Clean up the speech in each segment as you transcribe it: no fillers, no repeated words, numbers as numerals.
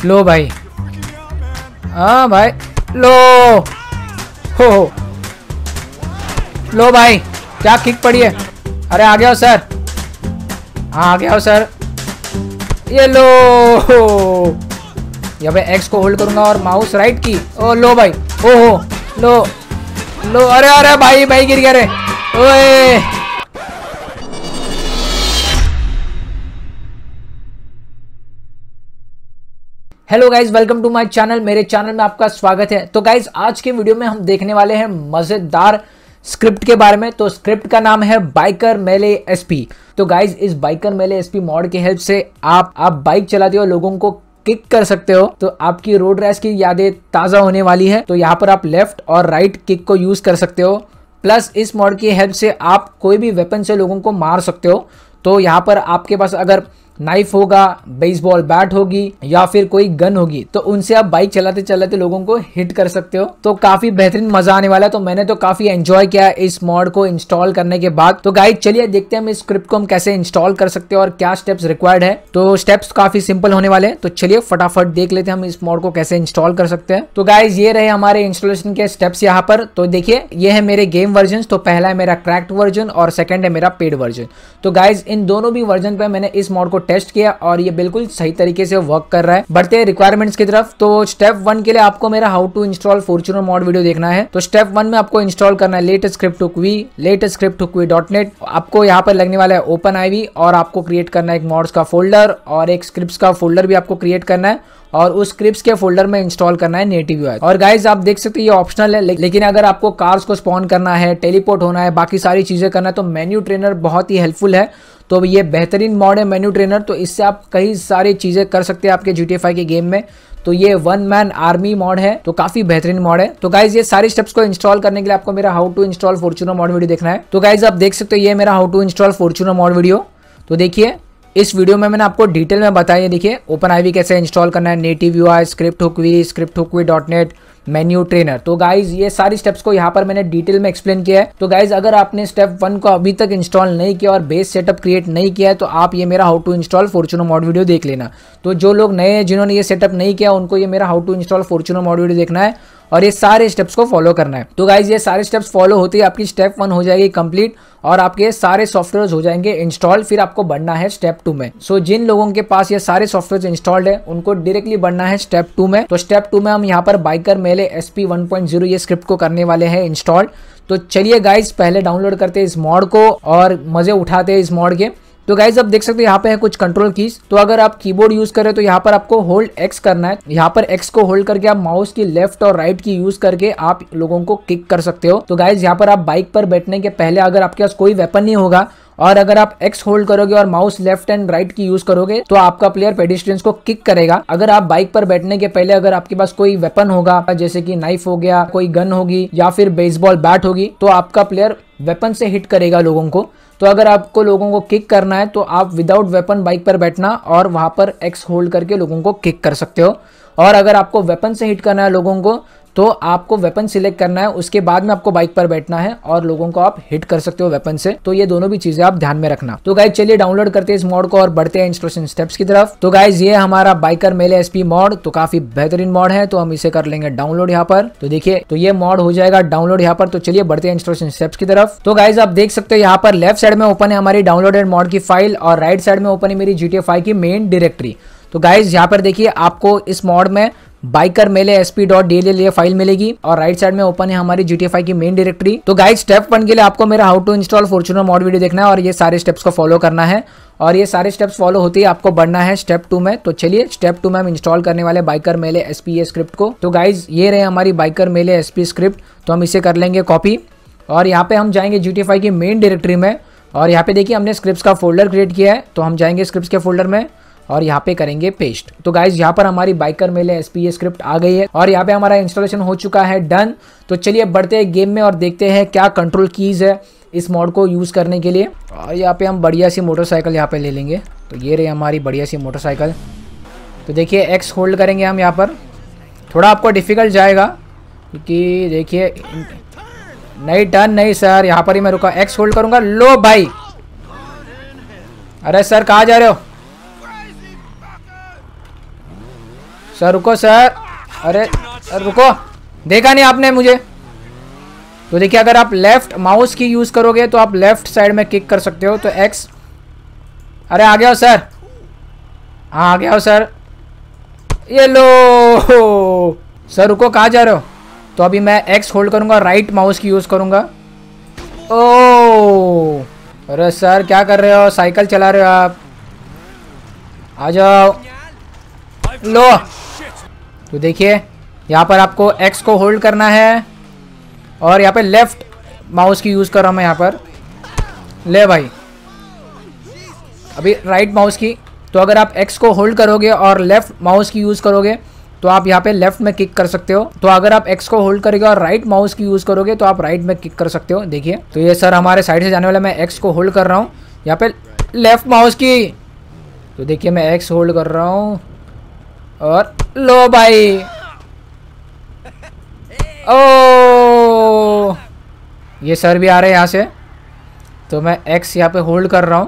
लो भाई, हाँ भाई, लो हो लो भाई, क्या किक पड़ी है। अरे आ गया हो सर, हाँ आ गया हो सर। ये लो, यहाँ पे एक्स को होल्ड करूंगा और माउस राइट की। ओ लो भाई, ओहो लो लो, अरे अरे भाई भाई गिर गया रे, ओए। Hello guys, welcome to my channel. मेरे चैनल में आपका स्वागत है। तो गाइज आज के वीडियो में हम देखने वाले हैं मजेदार स्क्रिप्ट के बारे में। तो स्क्रिप्ट का नाम है बाइकर मेले एसपी। तो गाइज इस बाइकर मेले एसपी मॉड की हेल्प से आप बाइक चलाते हो, लोगों को किक कर सकते हो। तो आपकी रोड रेस की यादें ताजा होने वाली है। तो यहाँ पर आप लेफ्ट और राइट किक को यूज कर सकते हो। प्लस इस मॉड की हेल्प से आप कोई भी वेपन से लोगों को मार सकते हो। तो यहाँ पर आपके पास अगर नाइफ होगा, बेसबॉल बैट होगी या फिर कोई गन होगी, तो उनसे आप बाइक चलाते चलाते लोगों को हिट कर सकते हो। तो काफी बेहतरीन मजा आने वाला है। तो मैंने तो काफी एंजॉय किया इस मॉड को इंस्टॉल करने के बाद। तो गाइस चलिए देखते हैं हम इस स्क्रिप्ट को हम कैसे इंस्टॉल कर सकते हैं और क्या स्टेप्स रिक्वायर्ड है। तो स्टेप्स काफी सिंपल होने वाले हैं। तो चलिए फटाफट देख लेते हैं हम इस मॉड को कैसे इंस्टॉल कर सकते हैं। तो गाइज ये रहे हमारे इंस्टॉलेशन के स्टेप्स यहाँ पर। तो देखिए ये है मेरे गेम वर्जन। तो पहला है मेरा क्रैक्ड वर्जन और सेकंड है मेरा पेड वर्जन। तो गाइज इन दोनों भी वर्जन पे मैंने इस मॉड को टेस्ट किया और ये बिल्कुल सही तरीके से वर्क कर रहा है। बढ़ते हैं रिक्वायरमेंट्स की तरफ। तो स्टेप 1 के लिए आपको मेरा how to install Fortuner mod video देखना है। तो स्टेप 1 में आपको इंस्टॉल करना है latest script hook V, latest script hook V .net। आपको यहाँ पर लगने वाला है ओपन आईवी और आपको क्रिएट करना है एक मॉड्स का फोल्डर और एक स्क्रिप्ट्स का फोल्डर भी आपको क्रिएट करना है और उस स्क्रिप्ट्स के फोल्डर में इंस्टॉल करना है नेटिव यूआई। और गाइज आप देख सकते हैं ये ऑप्शनल है, लेकिन अगर आपको कार्स को स्पॉन करना है, टेलीपोर्ट होना है, बाकी सारी चीजें करना है तो मेन्यू ट्रेनर बहुत ही हेल्पफुल है। तो ये बेहतरीन मॉड है मेन्यू ट्रेनर। तो इससे आप कई सारी चीजें कर सकते हैं आपके GTA 5 के गेम में। तो ये वन मैन आर्मी मॉड है, तो काफी बेहतरीन मॉड है। तो गाइज ये सारी स्टेप्स को इंस्टॉल करने के लिए आपको मेरा how to install Fortuner mod video देखना है। तो गाइज आप देख सकते हो ये मेरा how to install Fortuner mod video. तो देखिए इस वीडियो में मैंने आपको डिटेल में बताया। देखिए ओपन आईवी कैसे इंस्टॉल करना है, native UI, script hook V .net, menu trainer. तो गाइज ये सारी स्टेप्स को यहाँ पर मैंने डिटेल में एक्सप्लेन किया है। तो गाइज अगर आपने स्टेप 1 को अभी तक इंस्टॉल नहीं किया और बेस सेटअप क्रिएट नहीं किया है तो आप ये मेरा how to install Fortuner mod video देख लेना। तो जो लोग नए हैं जिन्होंने ये सेटअप नहीं किया उनको ये मेरा how to install Fortuner mod video देखना है और ये सारे स्टेप्स को फॉलो करना है। तो गाइज ये सारे स्टेप्स फॉलो होते ही आपकी स्टेप 1 हो जाएगी कंप्लीट और आपके सारे सॉफ्टवेयर हो जाएंगे इंस्टॉल। फिर आपको बढ़ना है स्टेप 2 में। सो जिन लोगों के पास ये सारे सॉफ्टवेयर इंस्टॉल्ड है उनको डायरेक्टली बढ़ना है स्टेप 2 में। तो स्टेप 2 में हम यहाँ पर बाइकर मेले SP 1.0 ये स्क्रिप्ट को करने वाले हैं इंस्टॉल। तो चलिए गाइज पहले डाउनलोड करते हैं इस मॉड को और मजे उठाते हैं इस मॉड के। तो गाइज आप देख सकते हो यहाँ पे है कुछ कंट्रोल कीज। तो अगर आप कीबोर्ड यूज करें तो यहाँ पर आपको होल्ड X करना है। यहाँ पर X को होल्ड करके आप माउस की लेफ्ट और राइट की यूज करके आप लोगों को किक कर सकते हो। तो गाइज यहाँ पर आप बाइक पर बैठने के पहले अगर आपके पास कोई वेपन नहीं होगा और अगर आप X होल्ड करोगे और माउस लेफ्ट एंड राइट की यूज करोगे तो आपका प्लेयर पेडिस्ट्रियंस को किक करेगा। अगर आप बाइक पर बैठने के पहले अगर आपके पास कोई वेपन होगा जैसे कि नाइफ हो गया, कोई गन होगी या फिर बेसबॉल बैट होगी तो आपका प्लेयर वेपन से हिट करेगा लोगों को। तो अगर आपको लोगों को किक करना है तो आप विदाउट वेपन बाइक पर बैठना और वहां पर X होल्ड करके लोगों को किक कर सकते हो। और अगर आपको वेपन से हिट करना है लोगों को तो आपको वेपन सिलेक्ट करना है, उसके बाद में आपको बाइक पर बैठना है और लोगों को आप हिट कर सकते हो वेपन से। तो ये दोनों भी चीजें आप ध्यान में रखना। तो गाइज चलिए डाउनलोड करते हैं इस मॉड को और बढ़ते हैं इंस्टॉलेशन स्टेप्स की तरफ। तो गाइज ये हमारा बाइकर मेले SP मॉड। तो काफी बेहतरीन मॉड है, तो हम इसे कर लेंगे डाउनलोड यहाँ पर। तो देखिए तो ये मॉड हो जाएगा डाउनलोड यहाँ पर। तो चलिए बढ़ते हैं इंस्टॉलेशन स्टेप्स की तरफ। तो गाइज आप देख सकते हो यहाँ पर लेफ्ट साइड में ओपन है हमारी डाउनलोडेड मॉड की फाइल और राइट साइड में ओपन है मेरी GTA 5 की मेन डायरेक्टरी। तो गाइज यहाँ पर देखिए आपको इस मॉड में बाइकर मेले SP.dll ये फाइल मिलेगी और राइट साइड में ओपन है हमारी GTA 5 की मेन डायरेक्टरी। तो गाइज स्टेप 1 के लिए आपको मेरा how to install Fortuner mod video देखना है और ये सारे स्टेप्स को फॉलो करना है और ये सारे स्टेप्स फॉलो होते ही आपको बढ़ना है स्टेप 2 में। तो चलिए स्टेप 2 में हम इंस्टॉल करने वाले बाइकर मेले SP स्क्रिप्ट को। तो गाइज ये रहे हमारी बाइकर मेले SP स्क्रिप्ट। तो हम इसे कर लेंगे कॉपी और यहाँ पे हम जाएंगे GTA 5 की मेन डायरेक्टरी में और यहाँ पे देखिए हमने स्क्रिप्ट्स का फोल्डर क्रिएट किया है। तो हम जाएंगे स्क्रिप्ट्स के फोल्डर में और यहाँ पे करेंगे पेस्ट। तो गाइज यहाँ पर हमारी बाइकर मेले SP स्क्रिप्ट आ गई है और यहाँ पे हमारा इंस्टॉलेशन हो चुका है डन। तो चलिए बढ़ते हैं गेम में और देखते हैं क्या कंट्रोल कीज है इस मॉड को यूज करने के लिए। और यहाँ पे हम बढ़िया सी मोटरसाइकिल यहाँ पे ले लेंगे। तो ये रही हमारी बढ़िया सी मोटरसाइकिल। तो देखिए X होल्ड करेंगे हम यहाँ पर। थोड़ा आपको डिफिकल्ट जाएगा क्योंकि देखिए नहीं टर्न नहीं सर, यहाँ पर ही मैं रुका। X होल्ड करूंगा। लो भाई, अरे सर कहाँ जा रहे हो सर रुको सर, अरे रुको, देखा नहीं आपने मुझे? तो देखिए अगर आप लेफ्ट माउस की यूज करोगे तो आप लेफ्ट साइड में किक कर सकते हो, तो एक्स। अरे आ गया हो सर, हाँ आ गया हो सर, ये लो। सर रुको, कहाँ जा रहे हो? तो अभी मैं एक्स होल्ड करूंगा, राइट माउस की यूज करूंगा। ओ अरे सर क्या कर रहे हो, साइकिल चला रहे हो आप? आ जाओ, लो। तो देखिए यहाँ पर आपको एक्स को होल्ड करना है और यहाँ पे लेफ्ट माउस की यूज कर रहा हूँ मैं यहाँ पर। ले भाई, अभी राइट माउस की। तो अगर आप एक्स को होल्ड करोगे और लेफ्ट माउस की यूज करोगे तो आप यहाँ पे लेफ्ट में किक कर सकते हो। तो अगर आप एक्स को होल्ड करोगे और राइट माउस की यूज करोगे तो आप राइट में किक कर सकते हो। देखिए तो ये सर हमारे साइड से जाने वाला, मैं एक्स को होल्ड कर रहा हूँ यहाँ पे लेफ्ट माउस की। तो देखिए मैं एक्स होल्ड कर रहा हूँ और लो भाई, ओ ये सर भी आ रहे हैं यहाँ से। तो मैं एक्स यहाँ पे होल्ड कर रहा हूँ,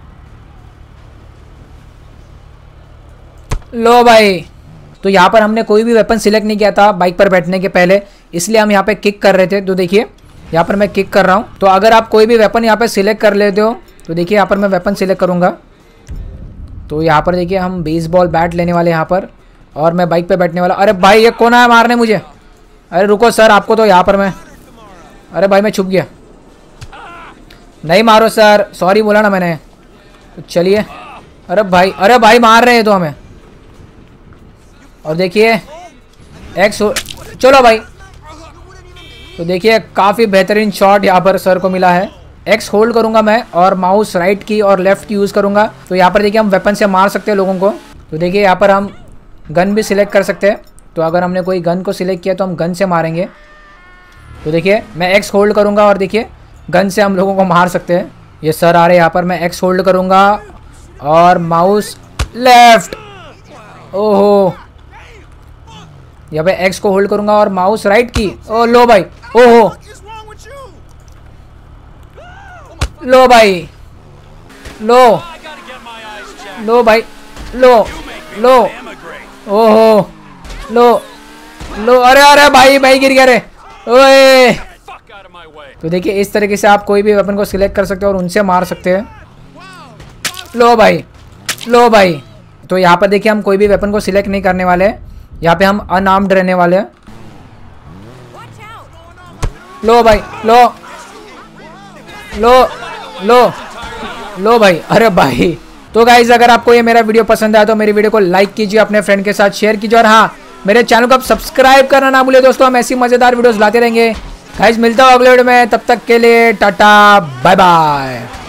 लो भाई। तो यहाँ पर हमने कोई भी वेपन सिलेक्ट नहीं किया था बाइक पर बैठने के पहले, इसलिए हम यहाँ पे किक कर रहे थे। तो देखिए यहाँ पर मैं किक कर रहा हूँ। तो अगर आप कोई भी वेपन यहाँ पे सिलेक्ट कर लेते हो तो देखिए यहाँ पर मैं वेपन सिलेक्ट करूँगा। तो यहाँ पर देखिए हम बेसबॉल बैट लेने वाले यहाँ पर, और मैं बाइक पे बैठने वाला। अरे भाई ये कौन आया मारने मुझे? अरे रुको सर, आपको तो यहाँ पर मैं, अरे भाई मैं छुप गया। नहीं मारो सर, सॉरी बोला ना मैंने। तो चलिए, अरे भाई मार रहे हैं तो हमें। और देखिए एक्स, चलो भाई। तो देखिए काफ़ी बेहतरीन शॉट यहाँ पर सर को मिला है। एक्स होल्ड करूंगा मैं और माउस राइट की और लेफ्ट की यूज़ करूंगा। तो यहाँ पर देखिए हम वेपन से मार सकते हैं लोगों को। तो देखिए यहाँ पर हम गन भी सिलेक्ट कर सकते हैं। तो अगर हमने कोई गन को सिलेक्ट किया तो हम गन से मारेंगे। तो देखिए मैं एक्स होल्ड करूंगा और देखिए गन से हम लोगों को मार सकते हैं। ये सर आ रहे हैं यहाँ पर, मैं एक्स होल्ड करूंगा और माउस लेफ्ट, ओहो यहाँ पे एक्स को होल्ड करूंगा और माउस राइट की। ओ लो भाई, ओहो लो भाई, लो लो भाई, लो लो, ओहो लो लो, अरे अरे भाई गिर गया रे, ओए। तो देखिए इस तरीके से आप कोई भी वेपन को सिलेक्ट कर सकते हो और उनसे मार सकते हैं। लो भाई, लो भाई। तो यहाँ पर देखिए हम कोई भी वेपन को सिलेक्ट नहीं करने वाले हैं, यहाँ पे हम अनआर्म्ड रहने वाले हैं। लो भाई, लो लो लो लो भाई, अरे भाई। तो गाइज अगर आपको ये मेरा वीडियो पसंद आया तो मेरी वीडियो को लाइक कीजिए, अपने फ्रेंड के साथ शेयर कीजिए, और हाँ मेरे चैनल को आप सब्सक्राइब करना ना भूलिए दोस्तों। हम ऐसी मजेदार वीडियोस लाते रहेंगे। गाइज मिलता हूँ अगले वीडियो में, तब तक के लिए टाटा बाय बाय।